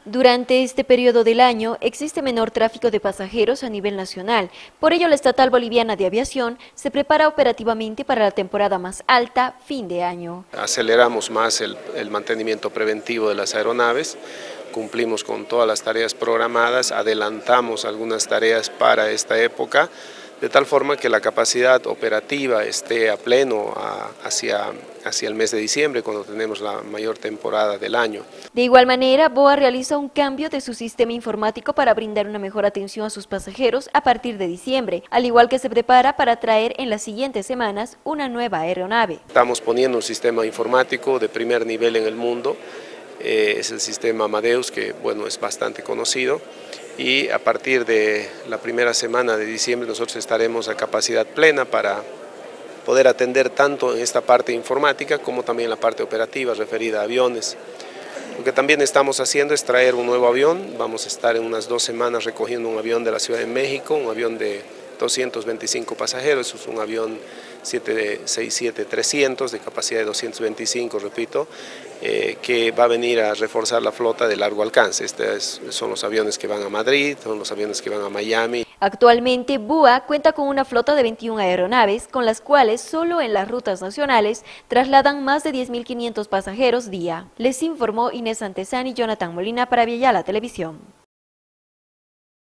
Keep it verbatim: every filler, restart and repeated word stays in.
Durante este periodo del año existe menor tráfico de pasajeros a nivel nacional, por ello la Estatal Boliviana de Aviación se prepara operativamente para la temporada más alta, fin de año. Aceleramos más el, el mantenimiento preventivo de las aeronaves, cumplimos con todas las tareas programadas, adelantamos algunas tareas para esta época, de tal forma que la capacidad operativa esté a pleno a, hacia, hacia el mes de diciembre, cuando tenemos la mayor temporada del año. De igual manera, B O A realiza un cambio de su sistema informático para brindar una mejor atención a sus pasajeros a partir de diciembre, al igual que se prepara para traer en las siguientes semanas una nueva aeronave. Estamos poniendo un sistema informático de primer nivel en el mundo, eh, es el sistema Amadeus, que bueno, es bastante conocido, y a partir de la primera semana de diciembre nosotros estaremos a capacidad plena para poder atender tanto en esta parte informática como también la parte operativa referida a aviones. Lo que también estamos haciendo es traer un nuevo avión, vamos a estar en unas dos semanas recogiendo un avión de la Ciudad de México, un avión de doscientos veinticinco pasajeros, es un avión siete sesenta y siete trescientos de capacidad de doscientos veinticinco, repito, eh, que va a venir a reforzar la flota de largo alcance. Estos son los aviones que van a Madrid, son los aviones que van a Miami. Actualmente, B U A cuenta con una flota de veintiuna aeronaves, con las cuales solo en las rutas nacionales trasladan más de diez mil quinientos pasajeros día. Les informó Inés Antezán y Jonathan Molina para Viayala Televisión.